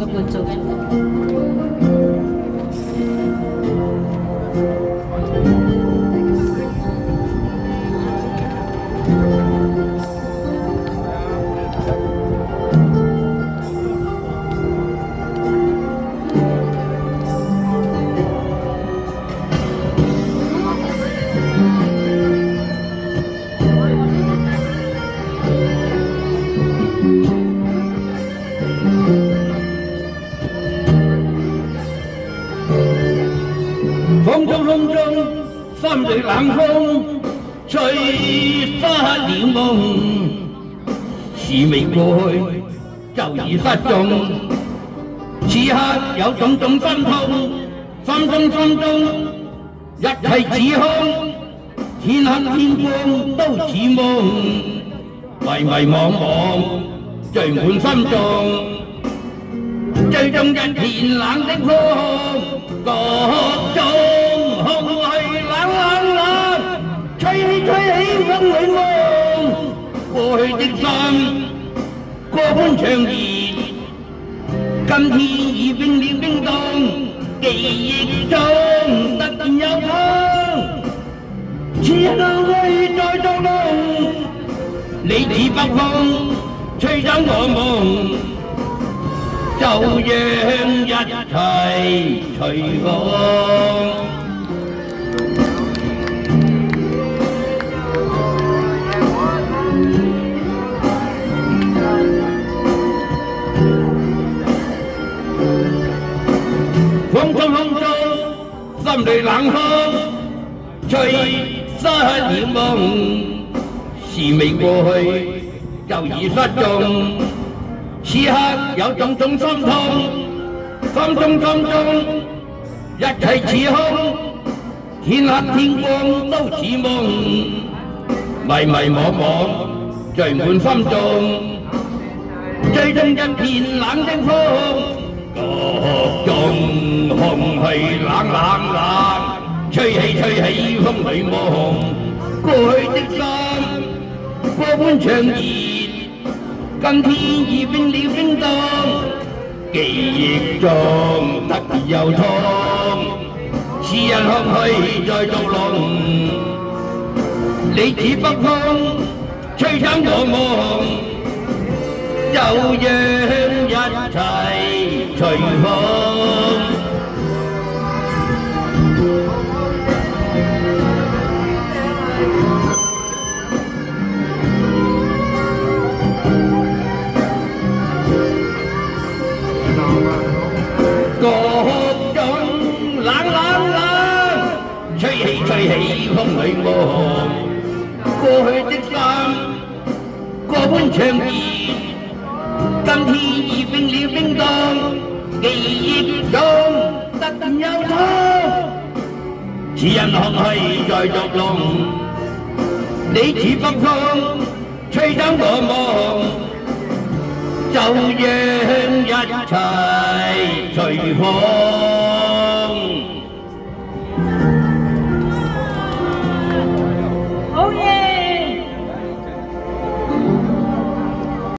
個半鐘。 風中，心裏冷風吹失了夢，事未過去就已失蹤。此刻有種種心痛，心中一切似空，天黑天光都似夢，迷惘聚滿心中，最終一片冷的風，各種空氣冷，吹起風裏夢，過去的心過般長熱，今天已冰了冰凍，記憶中突然有痛，此路會再作弄，你似北風吹走我夢，就讓一切隨風。空中，心裏冷風吹失了夢，事未過去就已失蹤。此刻有種種心痛，心中一切似空，天黑天光都似夢，迷惘聚滿心中，最終一片冷的風，各種空氣冷，吹起風裏夢，過去的心過般長熱，今天已冰了冰凍，記憶中突然有痛，似人空氣在作弄，你似北風吹走我夢，就讓一切隨風。各種冷，吹起風裏夢，過去的心過般長熱，今天已冰了冰凍，記憶中突然有痛，似人空氣在作弄，你似北風吹走我夢，就讓一切隨風。